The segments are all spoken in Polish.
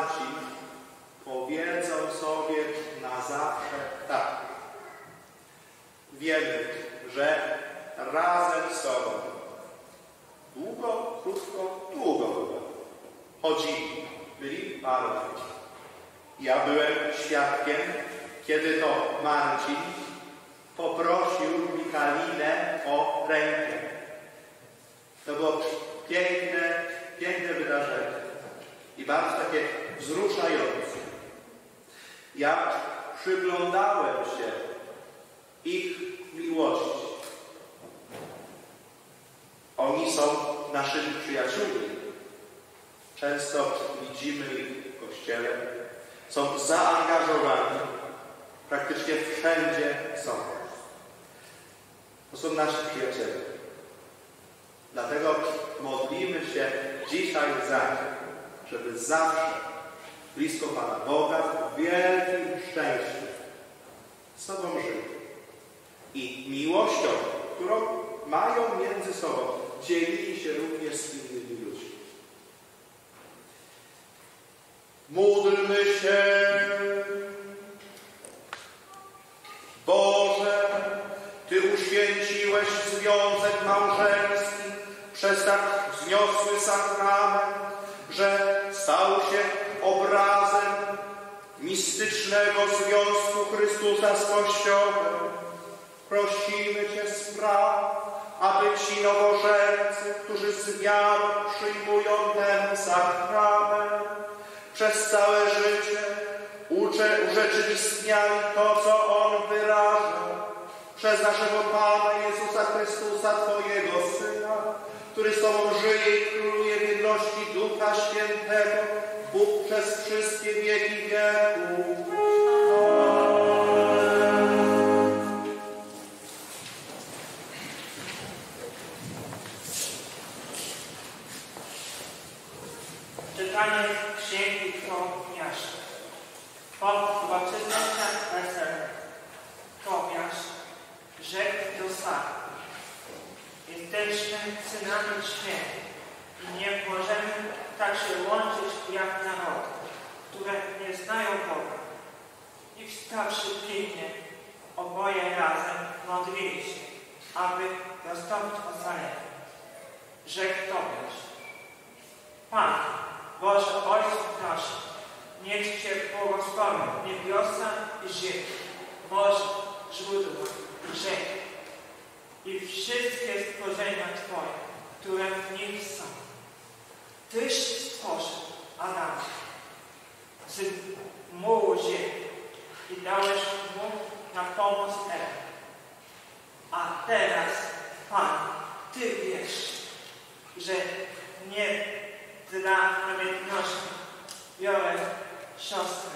Marcin powiedzą sobie na zawsze tak. Wiemy, że razem z Tobą długo, krótko, długo chodzili, byli parą. Ja byłem świadkiem, kiedy to Marcin poprosił Michalinę o rękę. To było piękne wydarzenie i bardzo takie wzruszające. Ja przyglądałem się ich miłości. Oni są naszymi przyjaciółmi. Często widzimy ich w kościele. Są zaangażowani. Praktycznie wszędzie są. To są nasi przyjaciele. Dlatego modlimy się dzisiaj za nich, żeby zawsze blisko Pana Boga w wielkim szczęściu z Tobą żyli. I miłością, którą mają między sobą, dzielili się również z innymi ludźmi. Módlmy się. Boże, Ty uświęciłeś związek małżeński przez tak wzniosły sakrament, że stał się obrazem mistycznego związku Chrystusa z Kościołem. Prosimy Cię, spraw, aby ci nowożeńcy, którzy z wiarą przyjmują ten sakrament, przez całe życie urzeczywistniali to, co On wyraża, przez naszego Pana Jezusa Chrystusa, Twojego Syna, który z Tobą żyje i króluje w jedności Ducha Świętego, Bóg przez wszystkie wieki wieków. Czytanie Księgi Tobiasza. Po uroczystościach weselnych Tobiasz rzekł do Sary: jesteśmy synami świętych i nie możemy tak się łączyć jak narody, które nie znają Boga. I wstawszy pilnie, oboje razem modlili się, aby dostąpić ocalenia. Rzekł Tobiasz: Panie, Boże Ojcu nasz, niech Cię błogosławią niebiosa i ziemia, morze, źródła i rzeki i wszystkie stworzenia Twoje, które w nich są. Tyś stworzył Adama z mułu ziemi i dałeś mu na pomoc Ewie. A teraz, Panie, Ty wiesz, że nie dla sprawiedliwości biorę siostrę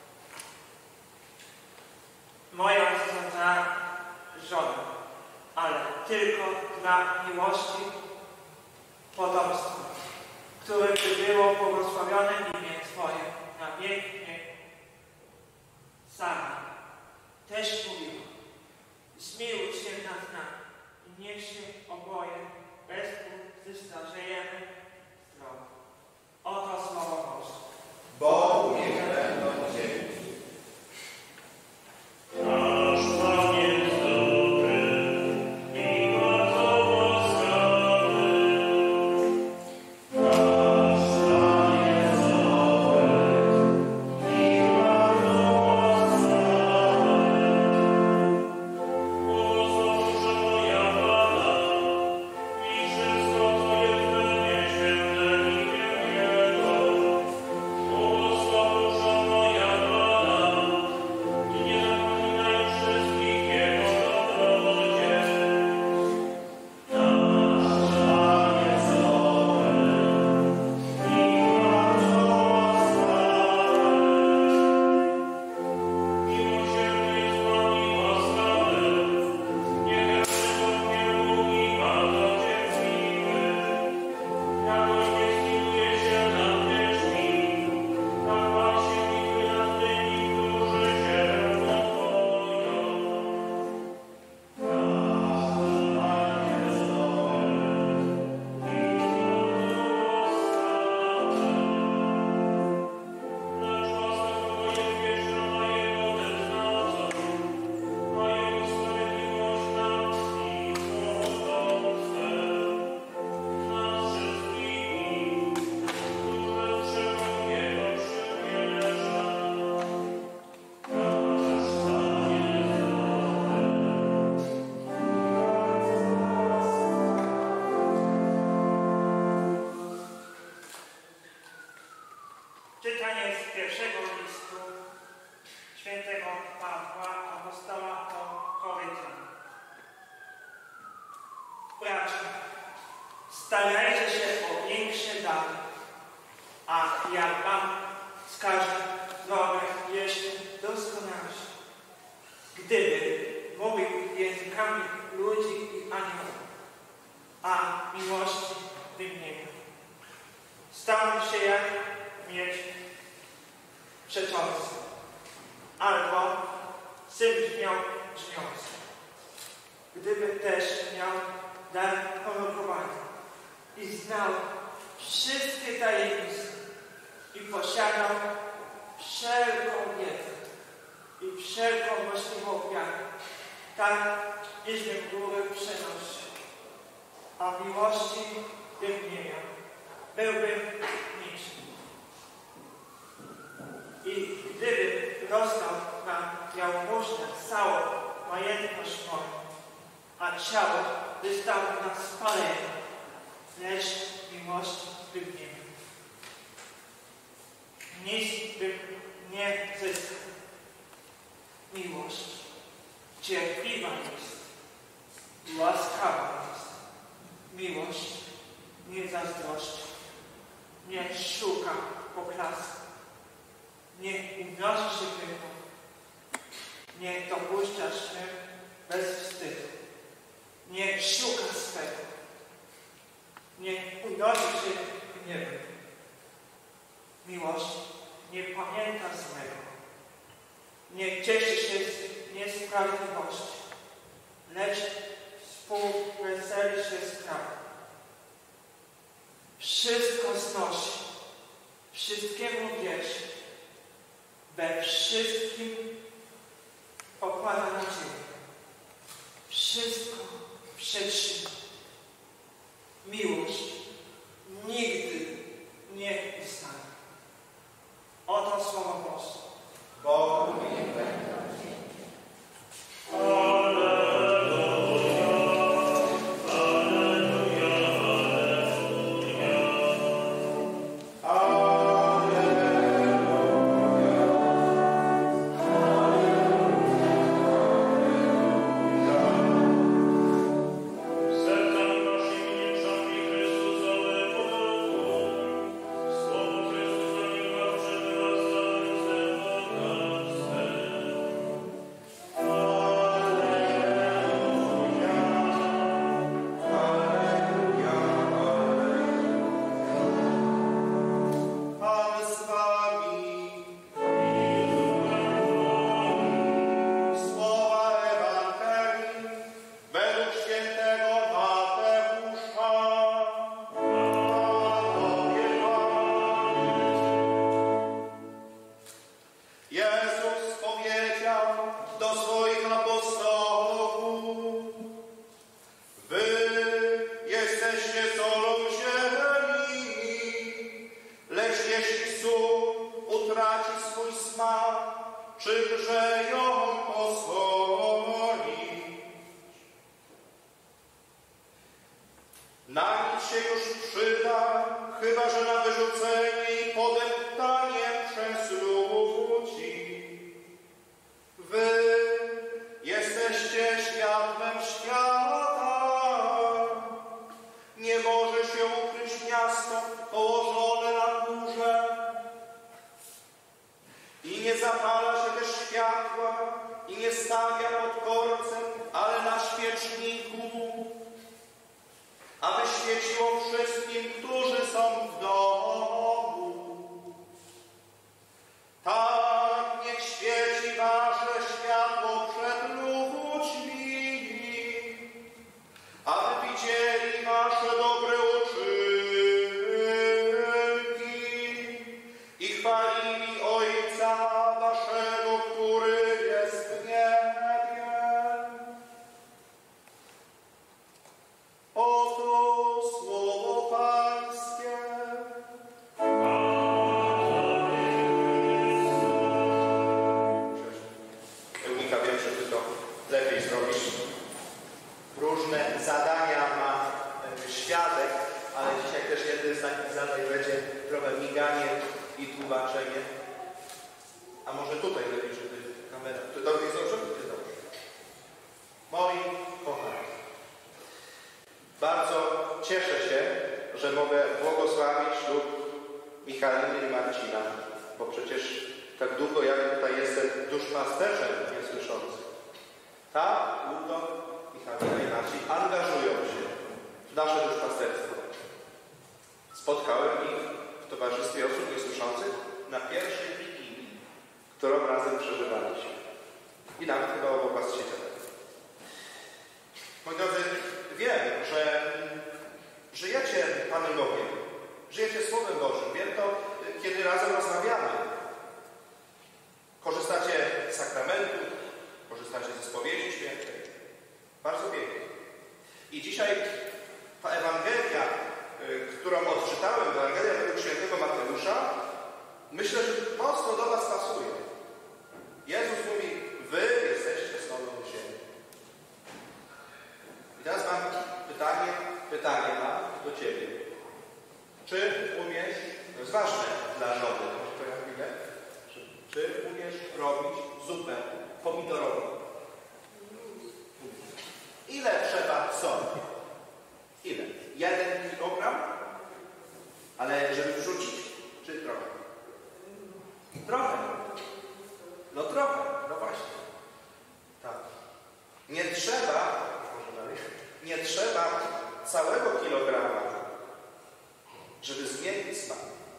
moją za żonę, ale tylko dla miłości potomstwa, które by było błogosławione imię Twoje na wieki wieków. Sara też mówiła: zmiłuj się nad nami i niech się oboje wespół zestarzejemy zdrowo. Oto słowo Boże. Bogu niech będą dzięki. Nasz Pan jest dobry i bardzo łaskawy. Nasz Pan jest dobry drogę jeszcze doskonalszy. Gdyby mówił językami ludzi i aniołów, a miłości bym nie miał. Stałbym się jak miecz przeczący, albo syn brzmiał brzmiący. Gdybym też miał dar prorokowania i znał wszystkie tajemnice i posiadał wszelką wiedzę i wszelką możliwą wiarę, tak iżbym góry przenosił, a miłości bym nie miał, byłbym niczym. I gdybym rozdał na jałmużnę całą majątność moją, a ciało wystało na spalenie, lecz miłości bym nie miał. Nic bym nie zyskał. Miłość cierpliwa jest, łaskawa jest. Miłość nie zazdrości, nie szuka poklasku, nie unosi się pychą, nie dopuszcza się bez wstydu, nie szuka swego, nie unosi się gniewem. Miłość nie pamięta złego, nie cieszy się z niesprawiedliwości, lecz współweseli się z prawdą. Wszystko znosi, wszystkiemu wierzy, we wszystkim pokłada nadzieję. Wszystko przetrzyma. Miłość nigdy nie ustanie. Oto słowo Boże. Bogu niech będzie. Czymże ją osłonić? Na nic się już przyda, chyba że na wyrzucenie i podeptanie przez ludzi. Wy jesteście światłem świata. Nie może się ukryć miasto położone na górze. I nie zapala się też światła i nie stawia pod korcem, ale na świeczniku, aby świeciło wszystkim, którzy są w domu. Tak niech świeci wasze światło przed ludźmi, aby widzieli wasze dobre uczynki i chwalili Ojca waszego, który jest w niebie. Oto słowo Pańskie. Eunika, wiem, że Ty to lepiej zrobisz. Różne zadania ma świadek, ale dzisiaj też jednym z takich zadań będzie trochę miganie i tłumaczenie. A może tutaj lepiej, żeby kamera... Czy to jest dobrze? Jest dobrze. Moi kochani, bardzo cieszę się, że mogę błogosławić ślub Michaliny i Marcina, bo przecież tak długo jak tutaj jestem duszpasterzem niesłyszących, tak długo i Halina i Marcin angażują się w nasze duszpasterstwo. Spotkałem ich w towarzystwie osób niesłyszących na pierwszej wigilii, którą razem przeżywaliśmy. I nawet chyba obok was siedziałem. Moi drodzy, wiem, że żyjecie Panem Bogiem, żyjecie Słowem Bożym. Wiem to, kiedy razem rozmawiamy. Korzystacie z sakramentów, korzystacie ze spowiedzi świętej. Bardzo pięknie. I dzisiaj ta Ewangelia, którą odczytałem, Ewangelia według świętego Mateusza, myślę, że mocno do was pasuje. Jezus mówi, wy jesteście solą ziemi. I teraz mam pytanie mam do ciebie. Czy umiesz, to jest ważne dla żony, może to ja chwilę, czy umiesz robić zupę pomidorową? Ile trzeba soli? Ile? 1 kilogram? Ale żeby wrzucić? Czy trochę? Trochę. No trochę, no właśnie. Tak. Nie trzeba, może dalej, nie trzeba całego kilograma, żeby zmienić smak.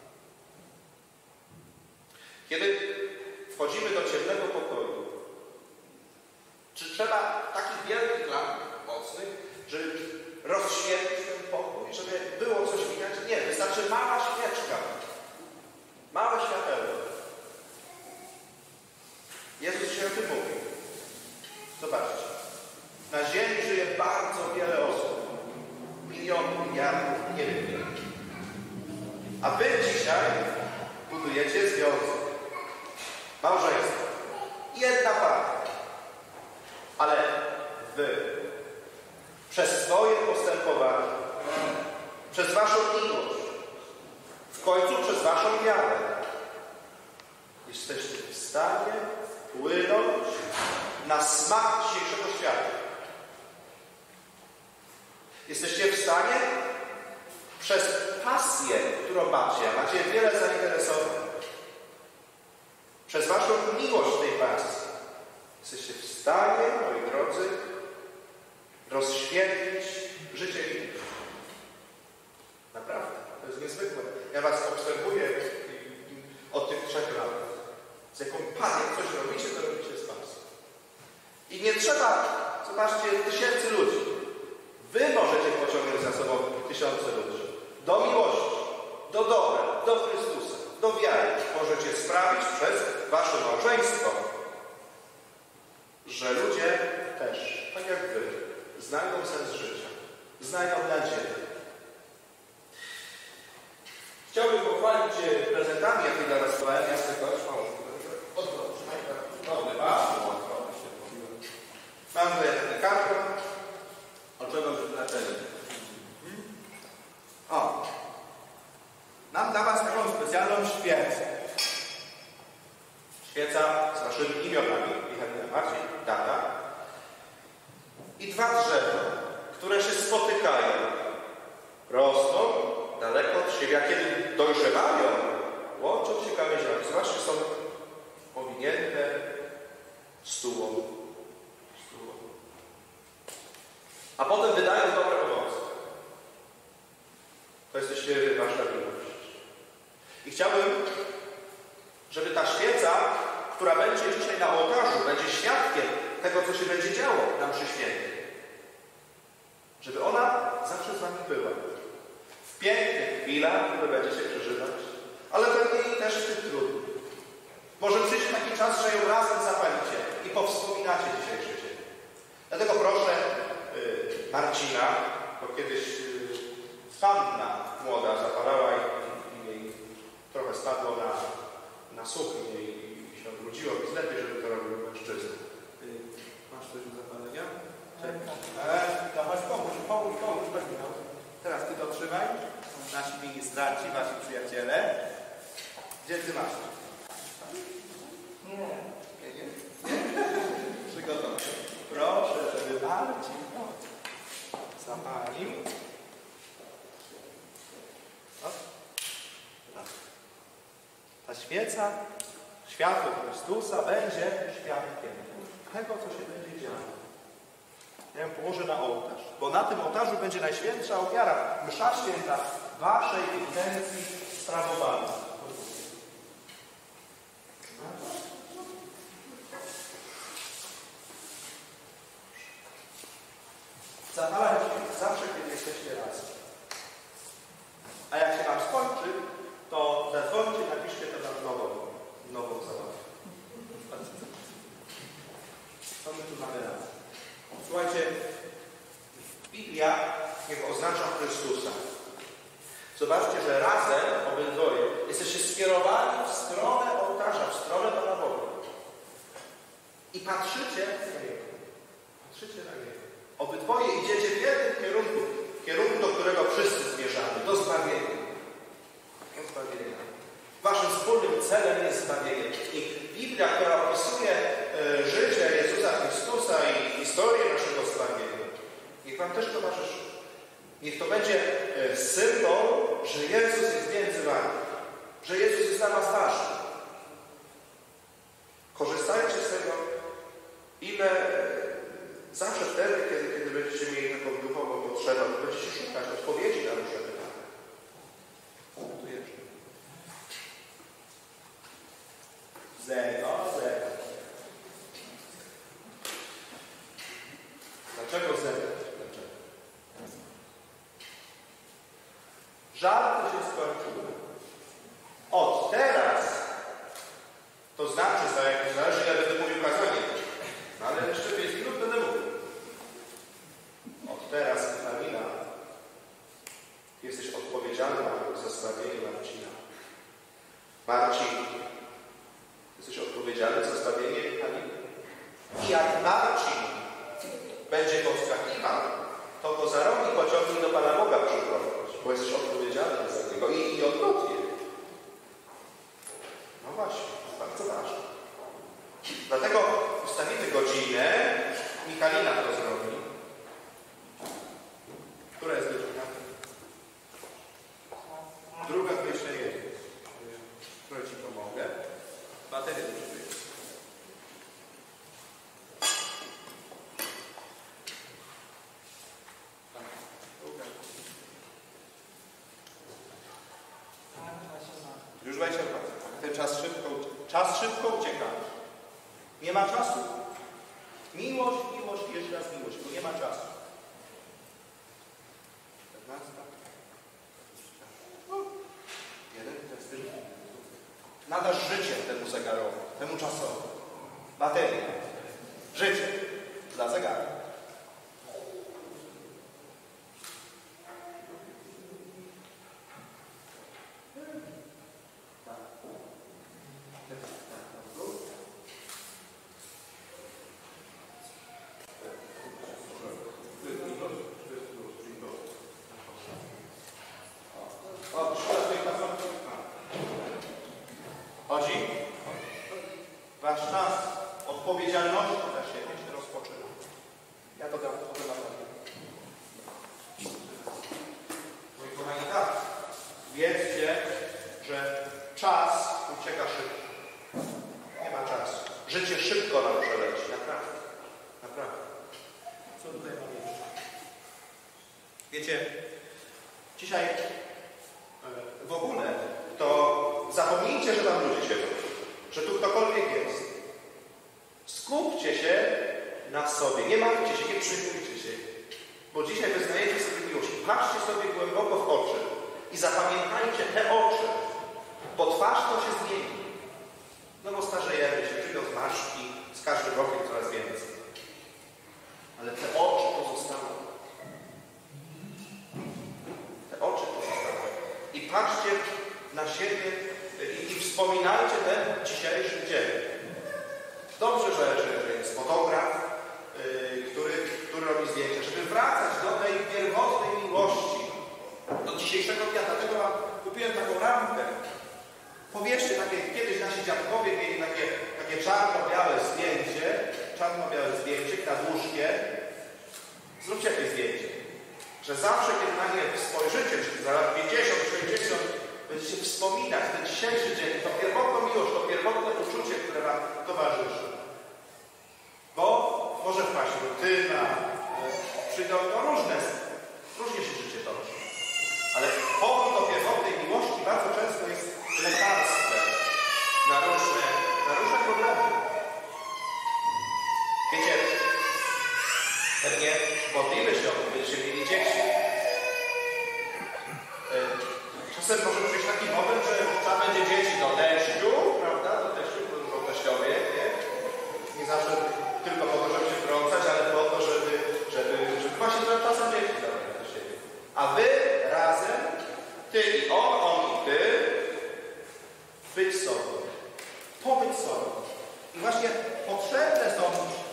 Kiedy wchodzimy do ciemnego pokoju, czy trzeba takich wielkich lamp mocnych, żeby rozświetlić ten pokój, żeby było coś widać? Nie, wystarczy mała świeczka, małe światełko. Jezus się o tym mówi. Zobaczcie. Na ziemi żyje bardzo wiele osób. Miliony, miliardów, nie wiem ile. A wy dzisiaj budujecie związek. Małżeństwo. Jedna para. Ale wy przez swoje postępowanie, przez waszą miłość, w końcu przez waszą wiarę jesteście w stanie wpłynąć na smak dzisiejszego świata. Jesteście w stanie przez pasję, którą macie wiele zainteresowań, przez waszą miłość tej pasji, jesteście w stanie, moi drodzy, rozświetlić życie innych. Naprawdę, to jest niezwykłe. Ja was obserwuję od tych 3 lat. Z jaką pasją coś robicie, to robicie z pasją. I nie trzeba, zobaczcie, tysięcy ludzi. Wy możecie pociągnąć za sobą tysiące ludzi. Do miłości, do dobra, do Chrystusa, do wiary. Możecie sprawić przez wasze małżeństwo, że ludzie też, tak jak wy, znajdą sens życia, znajdą nadzieję. Chciałbym pochwalić Cię prezentami, jakie dla nas dawałem. Ja sobie kogoś mam tutaj taki karton. O czego przeznaczenie? O! Mam dla Was taką specjalną świecę. Świeca z Waszymi imionami. Michalina, Marcin, tata. I 2 drzewa, które się spotykają. Rosną daleko od siebie, a kiedy dojrzewają, łączą się gałęziami. Zobaczcie, są powinięte stułą. A potem wydają dobre owoce. To jesteście wasza miłość. I chciałbym, żeby ta świeca, która będzie dzisiaj na ołtarzu, będzie świadkiem tego, co się będzie działo na mszy świętej, żeby ona zawsze z wami była. W pięknych chwilach, które będziecie przeżywać, ale pewnie i też w tych trudnych. Może przyjść taki czas, że ją razem zapalicie i powspominacie dzisiejszy dzień. Dlatego proszę Marcina, bo kiedyś panna młoda zapalała i jej trochę spadło na suknię i się odwróciło, więc lepiej, żeby to robił mężczyzna. Masz coś do zapalenia? To chodź, pomóż, weź mi to. Teraz ty to trzymaj. Nasi ministranci, wasi przyjaciele. Gdzie ty masz? Nie. Przygotować. Proszę, żeby Marcin zapalił. Ta świeca światło Chrystusa będzie świadkiem tego, co się będzie działo. Ja ją położę na ołtarz, bo na tym ołtarzu będzie Najświętsza Ofiara, msza święta waszej intencji sprawowana. Zapalajcie zawsze, kiedy jesteście razem. A jak się wam skończy, to zadzwońcie, napiszcie to na nową zabawę. Co my tu mamy razem? Słuchajcie, Biblia niech oznacza Chrystusa. Zobaczcie, że razem, obydwoje, jesteście skierowani w stronę ołtarza, w stronę Pana Boga. I patrzycie na Niego. Patrzycie na Niego. Obydwoje idziecie w jednym kierunku, do którego wszyscy zmierzamy, do zbawienia. Do zbawienia. Waszym wspólnym celem jest zbawienie. I Biblia, która opisuje życie Jezusa Chrystusa i historię naszego zbawienia, niech wam też towarzyszy. Niech to będzie symbol, że Jezus jest między wami. Że Jezus jest dla was ważny. Korzystajcie z tego, ile zawsze wtedy, kiedy będziecie mieli taką duchową potrzebę, będziecie szukać odpowiedzi na różne pytania. Tu jeszcze. Zero. Dlaczego zero? Dlaczego? Żarty się skończyły. Od teraz, to znaczy, zależy, jak będę mówił kazanie, no ale jeszcze 5 minut będę mówił. Od teraz, Kamila, jesteś odpowiedzialna za zbawienie Marcina. Marcin, jesteś odpowiedzialny za zbawienie Kamili. I jak Marcin będzie podskakiwał, to go za rogi pociągnij do Pana Boga przyprowadź, bo jesteś odpowiedzialny za niego i odwrotnie. No właśnie, bardzo ważne. Dlatego ustawimy godzinę, Michalina to zrobi. Która jest godzina? Druga, to jeszcze jest. Która ci pomogę. Baterię użyję. Już 20%. Ten czas szybko ucieka. Nie ma czasu. Miłość, jeszcze raz miłość, bo nie ma czasu. 15. Jeden, nadasz życie temu zegarowi, temu czasowi. Bateria. Życie dla zegara. Chodzi? Wasz czas odpowiedzialności za siebie się rozpoczyna. Ja to dam potem na pewno. Moi kochani, tak. Wiedzcie, że czas ucieka szybko. Nie ma czasu. Życie szybko nam przeleci. Naprawdę. Naprawdę. Co tutaj mam jeszcze? Wiecie, dzisiaj w ogóle to zapomnijcie, że tam ludzie siedzą, że tu ktokolwiek jest. Skupcie się na sobie, nie martwcie się, nie przejmujcie się, bo dzisiaj wyznajecie sobie miłość. Patrzcie sobie głęboko w oczy i zapamiętajcie te oczy, bo twarz to się zmieni. No bo starzejemy się, przyjdą zmarszczki, z każdym rokiem coraz więcej. Ale te oczy pozostaną. Te oczy pozostaną. I patrzcie na siebie i wspominajcie ten dzisiejszy dzień. Dobrze, że jest fotograf, który robi zdjęcia, żeby wracać do tej pierwotnej miłości, do dzisiejszego dnia. Dlatego wam kupiłem taką rampkę. Powierzcie kiedyś nasi dziadkowie mieli takie czarno-białe zdjęcie nad łóżkiem. Zróbcie jakieś zdjęcie. Że zawsze, kiedy na nie spojrzycie, czy za lat 50, 60, Będziecie wspominać ten dzisiejszy dzień, to pierwotną miłość, to pierwotne uczucie, które wam towarzyszy. Bo może wpaść rutyna, przyjdą różnie się życie toczy. Ale powód do pierwotnej miłości bardzo często jest lekarstwem na różne problemy. Wiecie, pewnie modlimy się o to, będziecie mieli dzieci. Czasem może przyjść taki moment, że trzeba będzie dzieci do teściu, prawda? Do teściu, bo dużo teściowie, nie? Nie zawsze tylko po to, żeby się wtrącać, ale po to, żeby właśnie czasem dzieci zabrać do siebie. A wy razem, ty i on i ty, być sobą. Pobyć sobą. I właśnie potrzebne są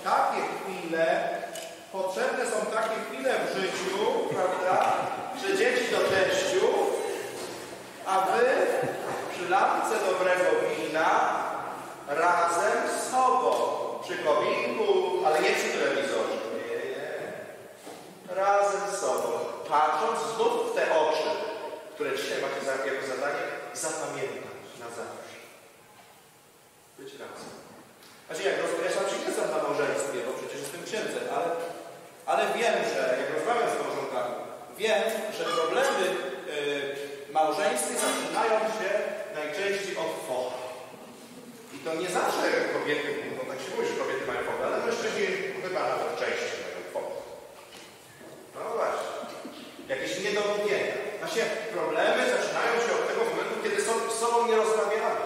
takie chwile w życiu, prawda, że dzieci do teściu, a wy przy lampce dobrego wina razem z sobą, przy kominku, ale nie przy telewizorze. Nie. Razem z sobą, patrząc znów w te oczy, które dzisiaj macie jako zadanie zapamiętać na zawsze. Być razem. Znaczy, ja sam się nie znam na małżeństwie, bo przecież jestem księdzem, ale wiem, że jak rozmawiam z małżonkami, wiem, że problemy małżeństwa zaczynają się najczęściej od focha. I to nie zawsze kobiety, no tak się mówi, że kobiety mają focha, ale mężczyźni chyba nawet częściej mają focha. No właśnie. Jakieś niedomówienia. Właśnie problemy zaczynają się od tego momentu, kiedy z sobą nie rozmawiamy.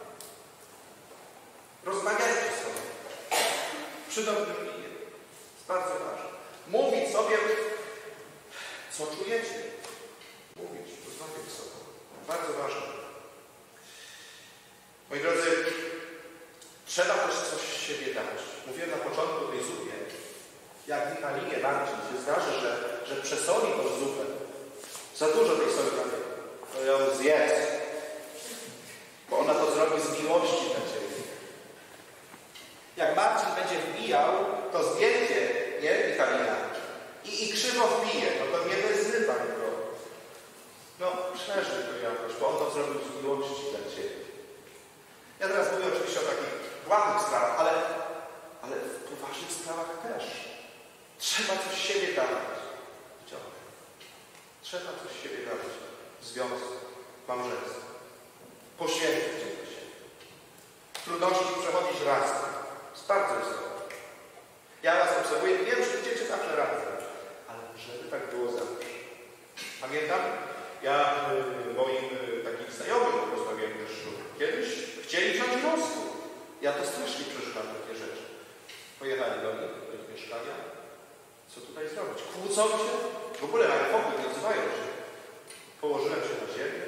Rozmawiajcie z sobą. Przy dobrym winie. Jest bardzo ważne. Mówić sobie, co czujecie. Mówić, rozmawiać z sobą. Bardzo ważne. Moi drodzy, trzeba też coś z siebie dać. Mówiłem na początku tej zupie, jak w Michalinie Marcin się zdarzy, że przesoli tą zupę. Za dużo tej soli na niego. To ją zjedz. Bo ona to zrobi z miłości dla Ciebie. Jak Marcin będzie wbijał to zdjęcie, nie, Michalina, i krzywo wbije, no to nie wyzywaj go. No, przeżyj to jakoś, bo on to zrobił z miłości dla Ciebie. Ja teraz mówię oczywiście o takich błahych sprawach, ale w poważnych sprawach też. Trzeba coś z siebie dawać. Trzeba coś z siebie dawać w związku, w małżeństwie. Poświęcić się. Trudności przechodzić razem. Jest bardzo istotne. Ja was obserwuję, wiem, że idziecie zawsze razem, ale żeby tak było zawsze. Pamiętam, ja moim takim znajomym rozmawiałem też kiedyś chcieli wziąć rozwód. Ja to strasznie przeżywam takie rzeczy. Pojechali do mnie, do ich mieszkania. Co tutaj zrobić? Kłócą się? W ogóle mają pokój, nie odzywają się. Położyłem się na ziemię.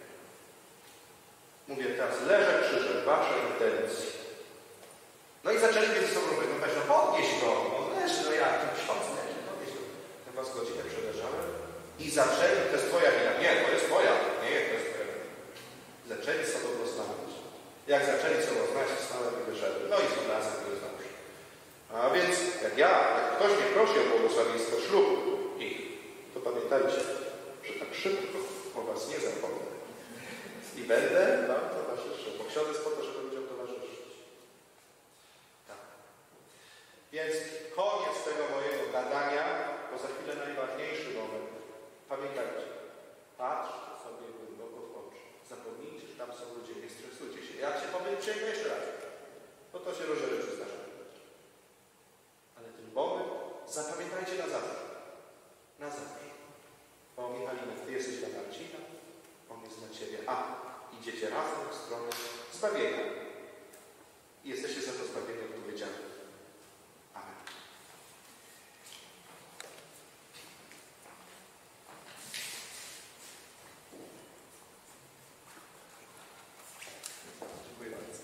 Mówię teraz, leżę krzyżem, wasze intencje. No i zaczęli między sobą rozmawiać, no podnieś go, no leży, no jak, to ksiądz leży, podnieś go. Chyba z godzinę przeleżałem i zaczęli, to jest twoja wina. Nie, to jest twoja. Nie, to jest twoja wina. Zaczęli z sobą rozmawiać. Jak zaczęli z sobą rozmawiać, stałem i wyszedłem. No i z razem to jest dobrze. A więc jak ktoś mnie prosi o błogosławieństwo ślubu to pamiętajcie, że tak szybko o was nie zapomnę. I będę wam towarzyszył, bo ksiądz jest po to, żeby ludziom towarzyszyć. Tak. Więc koniec tego mojego gadania, bo za chwilę najważniejszy moment. Pamiętajcie, patrzcie sobie głęboko w oczy. Zapomnijcie, że tam są ludzie, nie stresujcie się. Jak się pomylicie, jeszcze raz. Bo to się różne rzeczy zdarza. Ale ten moment zapamiętajcie na zawsze. Na zawsze. Bo Michalina, ty jesteś dla Marcina, on jest dla ciebie. A idziecie razem w stronę zbawienia. I jesteście za to zbawienie odpowiedzialni. Amen. Dziękuję bardzo.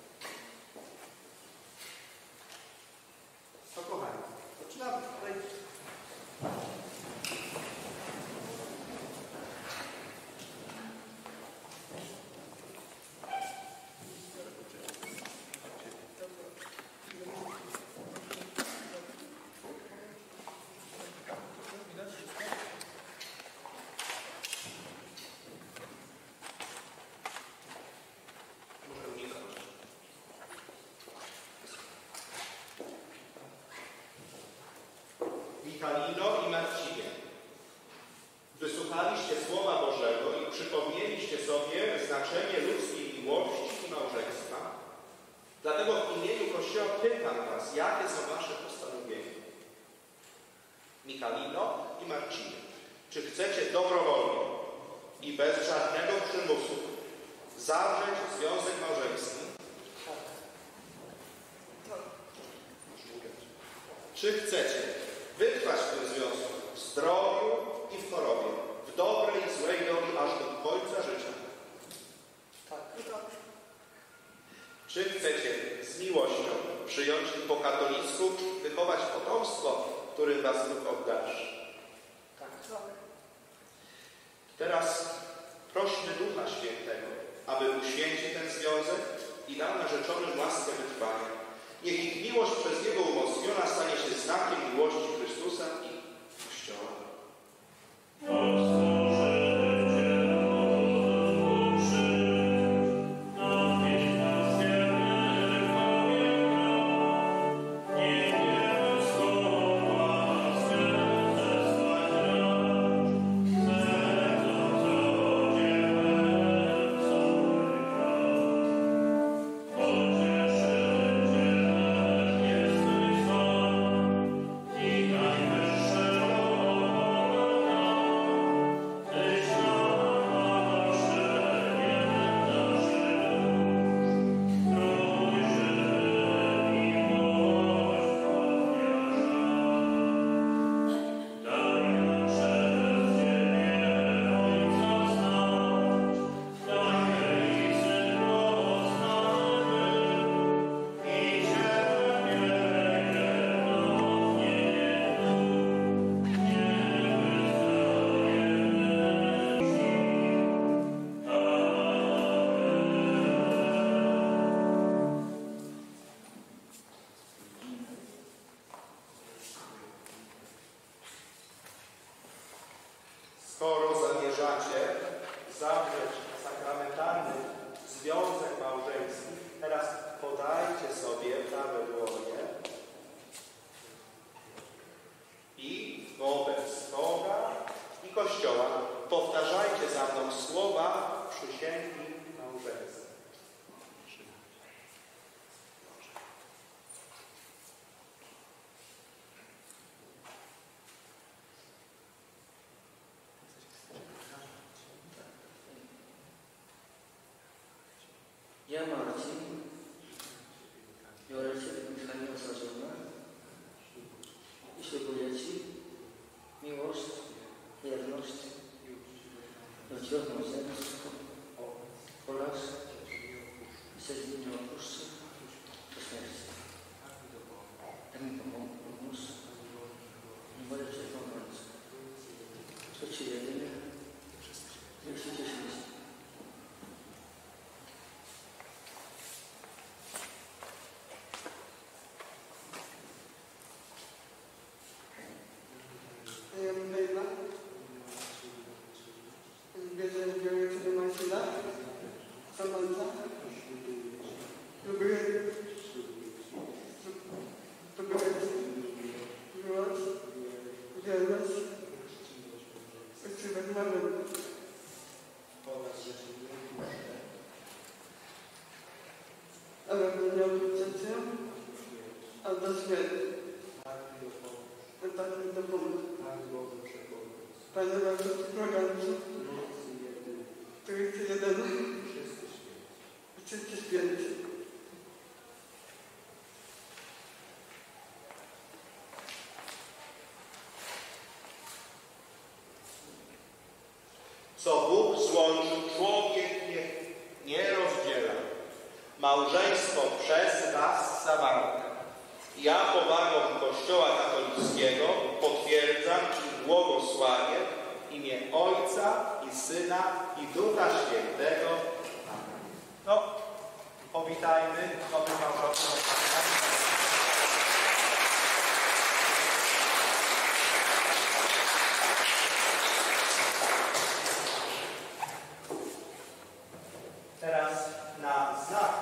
To kochani, zaczynamy. Michalino i Marcinie, wysłuchaliście Słowa Bożego i przypomnieliście sobie znaczenie ludzkiej miłości i małżeństwa. Dlatego w imieniu Kościoła pytam was, jakie są wasze postanowienia. Michalino i Marcinie, czy chcecie dobrowolnie i bez żadnego przymusu zawrzeć związek małżeński? Czy chcecie wytrwać w tym związku w zdrowiu i w chorobie, w dobrej i złej drodze aż do końca życia? Czy chcecie z miłością przyjąć i po katolicku wychować potomstwo, którym was Bóg oddarzy? Teraz prośmy Ducha Świętego, aby uświęcił ten związek i dał narzeczonym łaskę wytrwania. Niech ich miłość przez Niego umocniona stanie się znakiem miłości Chrystusa i Kościoła. Skoro zamierzacie zawrzeć sakramentalny związek małżeński, teraz podajcie sobie prawe dłonie i wobec Boga i Kościoła powtarzajcie za mną słowa przysięgi małżeńskiej. Ja, Marcin, biorę Ciebie, Michalino, za żonę i ślubuję Ci miłość, wierność i odwiodną zemstę oraz się z nim nie opuszczę do śmierci. Tak mi pomóż i moje Cię pomóc. To Ci jedynie, niech się cieszysz. Ja mam Bejla. Biorę Ciebie Marcina. Samanta. Lubię miłość, wierność, uczciwość mamy. Ale mnie nie odrzucacie, a do śmierci. Tak mi dopomóż. Panie Boże, błagam Cię, który jest jedyny, wszyscy święci. Co Bóg złączył, człowiek nie rozdziela. Małżeństwo przez was zawarte. Ja powagą Kościoła katolickiego potwierdzam i błogosławię w imię Ojca i Syna i Ducha Świętego. Amen. No, powitajmy nowych małżonków. Teraz na znak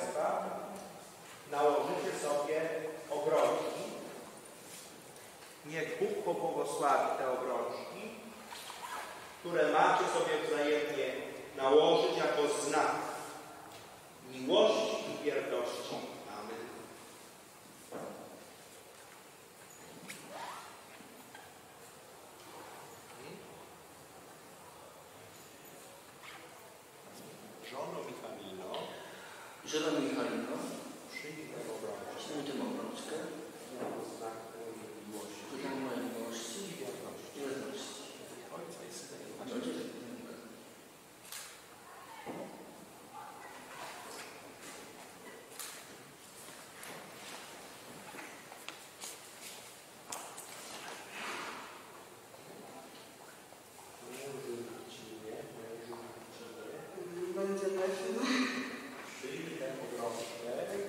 małżeństwa nałożycie sobie obrońki Niech Bóg pobłogosławi te obrączki, które macie sobie wzajemnie nałożyć jako znak miłości i wierności. Amen. Żono Michalino, Przyjmij tę obrączkę. przyjmij tę obrączkę Jako znak mojej miłości. ku znak mojej miłości I wierności. i wierności. Ojca i Syna i Ojciec Ducha i Świętego. Ducha. Będzie nosił Przyjmij tę obrączkę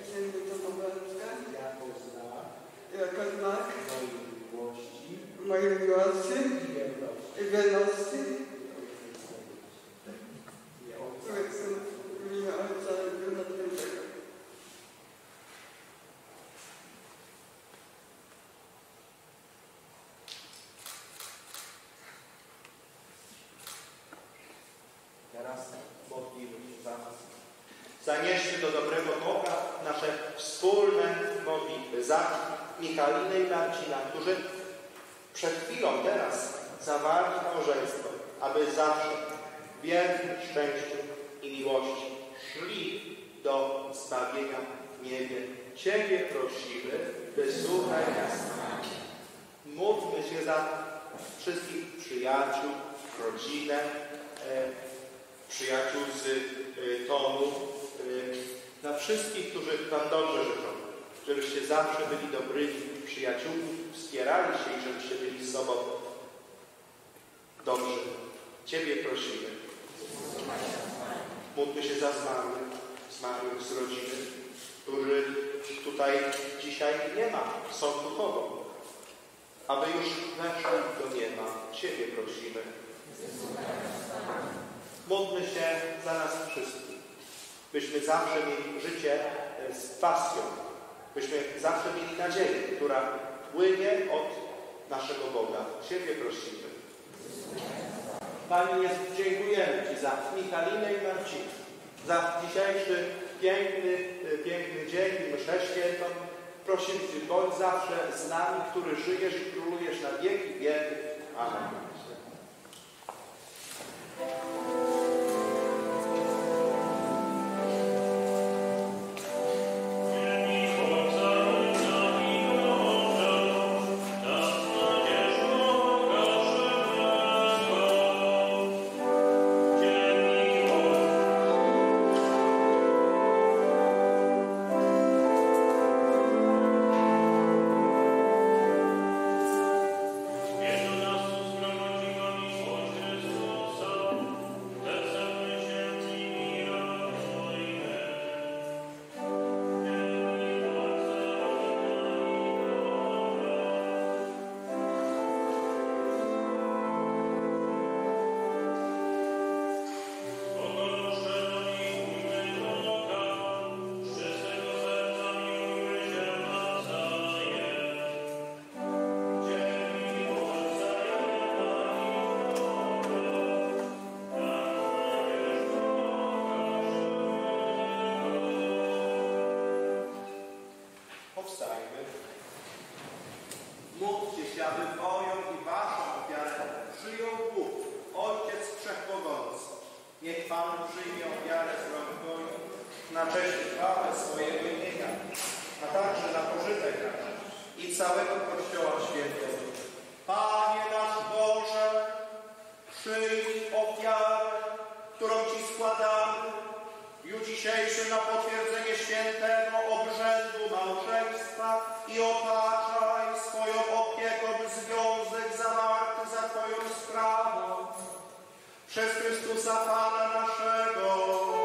jako znak mojej miłości mojej miłości i wierności. i wierności Nie Ojca. w imię Ojca i Ducha Świętego. Teraz modlimy się za nas. Zanieśmy do dobrego Boga nasze wspólne modlitwy za Michalinę i Marcina, którzy przed chwilą teraz zawarli małżeństwo, aby zawsze w wiernym szczęściu i miłości szli do zbawienia w niebie. Ciebie prosimy, wysłuchaj nas. Módlmy się za wszystkich przyjaciół, rodzinę, przyjaciół z Tonu, na wszystkich, którzy Wam dobrze życzą, żebyście zawsze byli dobrymi przyjaciółmi, wspierali się i żebyście byli z sobą dobrzy. Ciebie prosimy. Módlmy się za zmarłych z rodziny, którzy tutaj dzisiaj nie ma, są duchowo, aby już weszli do nieba. Ciebie prosimy. Módlmy się za nas wszystkich, byśmy zawsze mieli życie z pasją, byśmy zawsze mieli nadzieję, która płynie od naszego Boga. Ciebie prosimy. Panie Jezu, dziękujemy Ci za Michalinę i Marcina, za dzisiejszy piękny dzień i mszę świętą. Prosimy Cię, bądź zawsze z nami, który żyjesz i królujesz na wieki wieków. Amen. Powstajmy. Módlcie się, aby moją i waszą ofiarę przyjął Bóg, Ojciec Wszechmogący. Niech Pan przyjmie ofiarę z rąk Twoich na cześć i chwałę swojego imienia, a także na pożytek nasz i całego Kościoła Świętego. Panie nasz Boże, przyjmij ofiarę, którą Ci składamy w dniu dzisiejszym na potwierdzenie świętego obrzędu małżeństwa i opatrzaj swoją opieką związek zawarty za Twoją sprawą. Przez Chrystusa Pana naszego.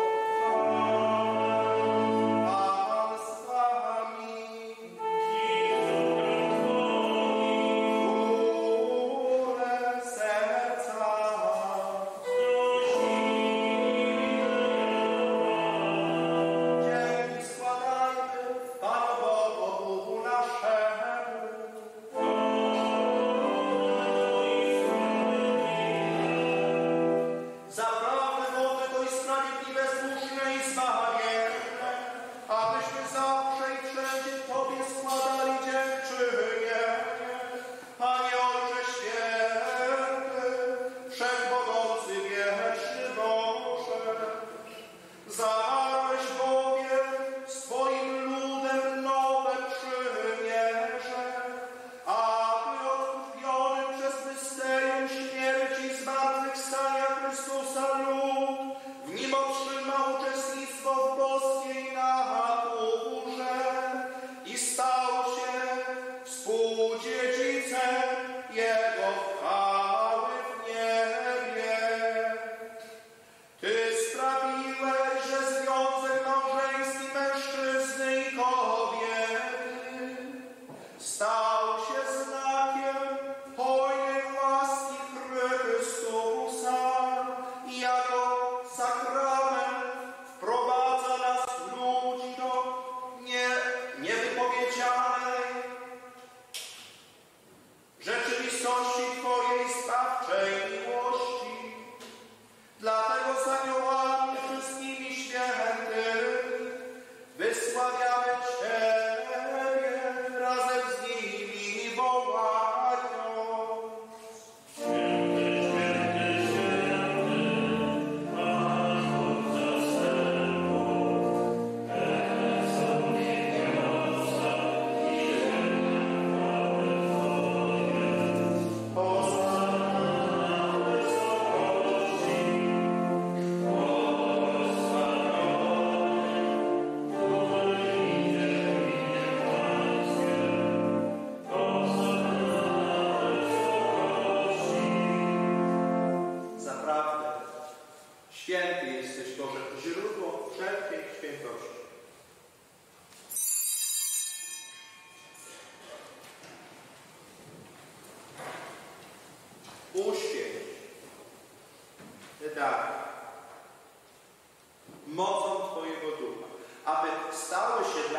Pan z Wami. Górę serca. Dzięki składajmy Panu Bogu naszemu.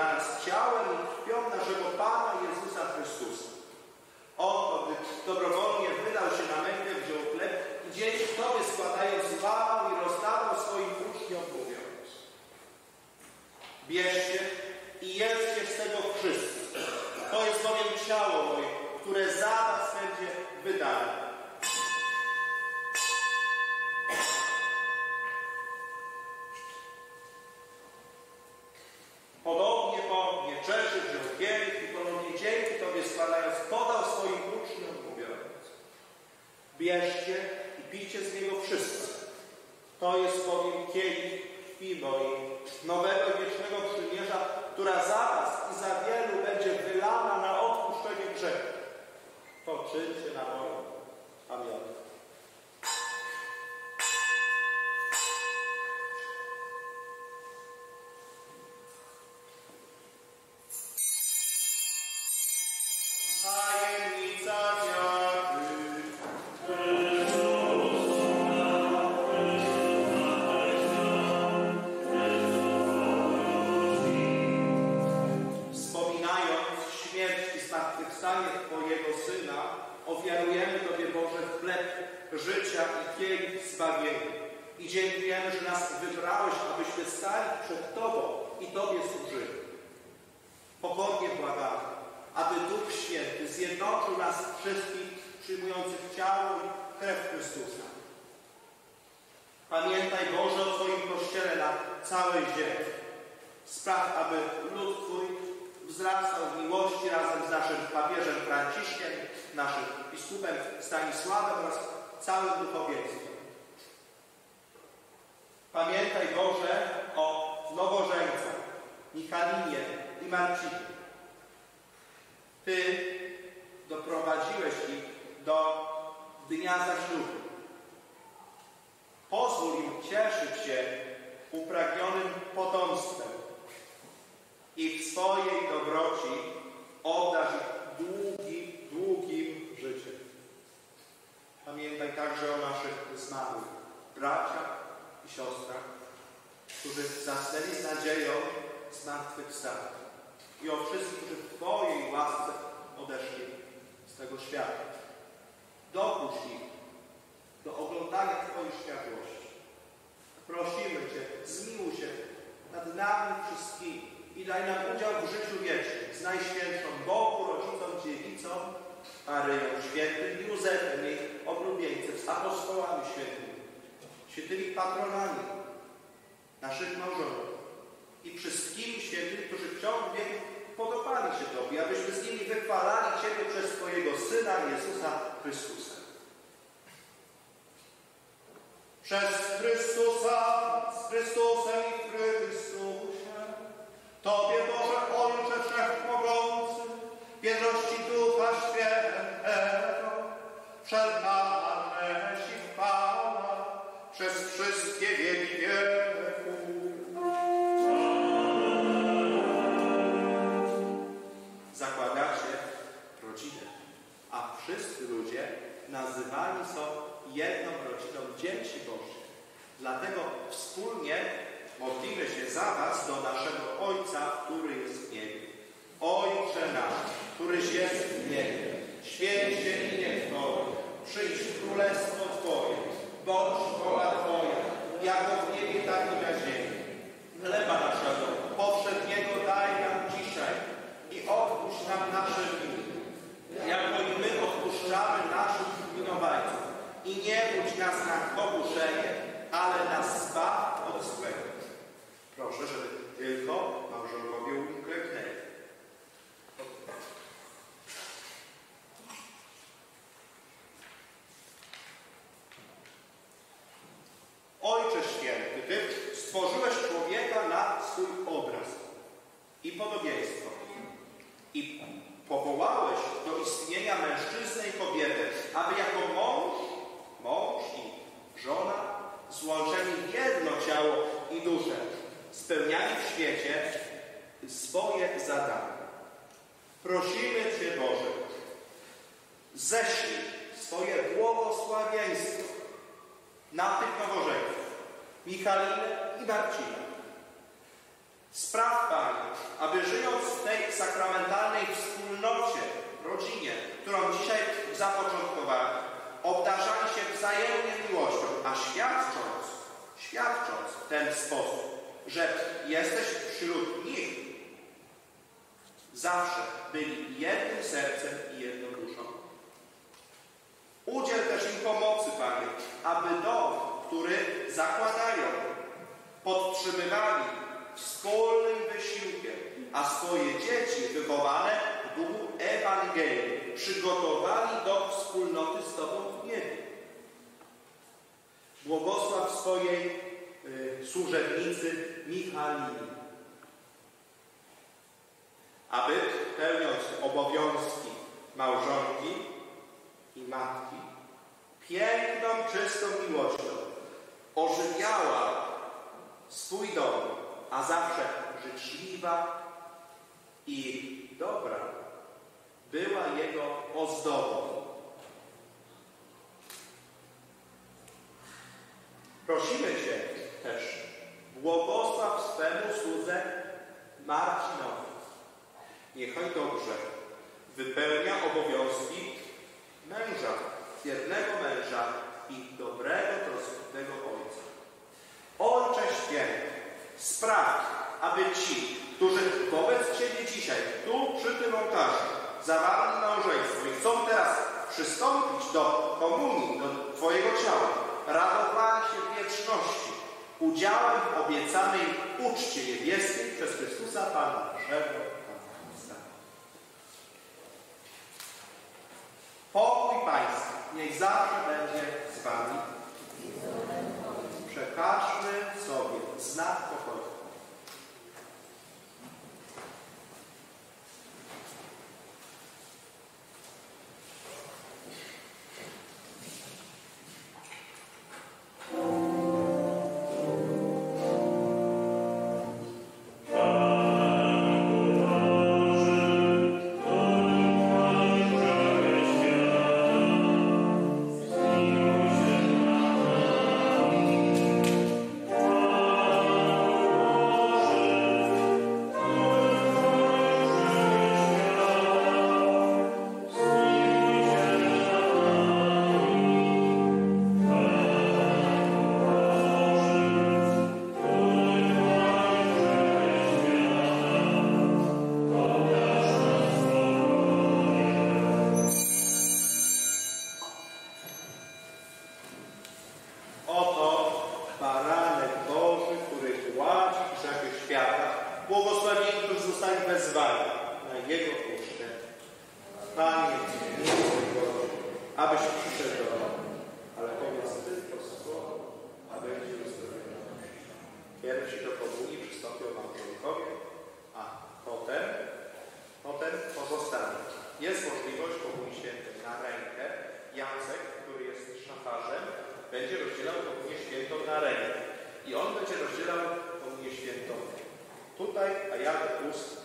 nas ciałem i krwią naszego Pana Jezusa Chrystusa. On, gdy dobrowolnie wydał się na mękę, wziął chleb i dzięki Tobie składając łamał i rozdawał swoim uczniom, mówiąc: bierzcie i jedzcie z tego wszyscy. To jest bowiem ciało moje, które za was będzie wydane. Podobnie po wieczerzy wziął kielich i ponownie dzięki Tobie składając, podał swoim uczniom, mówiąc: bierzcie i pijcie z niego wszyscy. To jest bowiem kielich krwi mojej, nowego wiecznego przymierza, która za was i za wielu będzie wylana na odpuszczenie grzechu. To czyńcie na moją pamiątkę. Tajemnica wiary. Wspominając śmierć i zmartwychwstanie Twojego Syna, ofiarujemy Tobie, Boże, chleb życia i kielich zbawienia. I dziękujemy, że nas wybrałeś, abyśmy stali przed Tobą i Tobie służyli. Pokornie błagamy, aby Duch Święty zjednoczył nas wszystkich przyjmujących ciało i krew Chrystusa. Pamiętaj, Boże, o Twoim Kościele na całej ziemi. Spraw, aby lud Twój wzrastał w miłości razem z naszym papieżem Franciszkiem, naszym biskupem Stanisławem oraz całym duchowieństwem. Pamiętaj, Boże, o nowożeńcach Michalinie i Marcinie. Ty doprowadziłeś ich do dnia zaślubu. Pozwól im cieszyć się upragnionym potomstwem i w swojej dobroci obdarz ich długim życiem. Pamiętaj także o naszych zmarłych braciach i siostrach, którzy zasnęli z nadzieją zmartwychwstania, i o wszystkich, którzy w Twojej łasce odeszli z tego świata. Dopuść ich do oglądania Twojej światłości. Prosimy Cię, zmiłuj się nad nami wszystkimi i daj nam udział w życiu wiecznym z Najświętszą Bogu, Rodzicą, Dziewicą, Maryją, świętym Józefem, jej oblubieńcem, z apostołami świętymi, świętymi patronami naszych małżonków i wszystkimi świętymi, którzy w ciągu wieku podobali się Tobie, abyśmy z nimi wychwalali Ciebie przez Twojego Syna Jezusa Chrystusa. Przez Chrystusa, z Chrystusem i w Chrystusie, Tobie, Boże Ojcze Wszechmogący, w jedności Ducha Świętego, wszelka cześć i chwała przez wszystkie wieki wieków. Zakładacie rodzinę, a wszyscy ludzie nazywani są jedną rodziną dzieci Bożych. Dlatego wspólnie modlimy się za was do naszego Ojca, który jest w niebie. Ojcze nasz, któryś jest w niebie, święć się imię Twoje, przyjdź królestwo Twoje, bądź wola Twoja, jako w niebie, tak i na ziemi. Chleba naszego powszedniego daj nam dzisiaj i odpuść nam nasze winy, jako i my odpuszczamy naszym winowajcom. I nie budź nas na pokuszenie, ale nas zbaw od złego. Proszę, żeby tylko małżonkowie uklęknęli. Ojcze Święty, Ty stworzyłeś człowieka na swój obraz i podobieństwo i powołałeś do istnienia mężczyznę i kobietę, aby jako mąż i żona złączeni w jedno ciało i duszę spełniali w świecie swoje zadania. Prosimy Cię, Boże, ześlij swoje błogosławieństwo na tych nowożeńców, Michalinę i Marcina, Spraw, Panie, aby żyjąc w tej sakramentalnej wspólnocie, rodzinie, którą dzisiaj zapoczątkowali, obdarzali się wzajemnie miłością, a świadcząc w ten sposób, że jesteś wśród nich, zawsze byli jednym sercem i jedną duszą. Udziel też im pomocy, Panie, aby dom, który zakładają, podtrzymywali wspólnym wysiłkiem, a swoje dzieci wychowane w duchu Ewangelii przygotowali do wspólnoty z Tobą w niebie. Błogosław swojej służebnicy Michalinie, aby pełniąc obowiązki małżonki i matki, piękną, czystą miłością ożywiała swój dom, a zawsze życzliwa i dobra była jego ozdobą. Prosimy Cię też, błogosław swemu słudze Marcinowi. Niech on dobrze wypełnia obowiązki męża, wiernego męża i dobrego, troskliwego ojca. Ojcze Święty, spraw, aby ci, którzy wobec Ciebie dzisiaj, tu przy tym ołtarzu, zawarli małżeństwo i chcą teraz przystąpić do komunii, do Twojego ciała, radowali się w wieczności, udziałem w obiecanej uczcie niebieskiej przez Chrystusa Pana naszego. Pokój Pański niech zawsze będzie z Wami. Przekażmy sobie znak pokoju. Błogosławieni, którzy zostali wezwani na Jego ucztę. Panie, nie jestem godzien, abyś przyszedł do mnie, ale powiedz tylko słowo, a będzie uzdrowiony. Pierwsi do komunii przystąpią małżonkowie, a potem pozostali. Jest możliwość komunii świętej na rękę. Jacek, który jest szafarzem, będzie rozdzielał komunię świętą na rękę. I on będzie rozdzielał komunię świętą tutaj, a ja do ust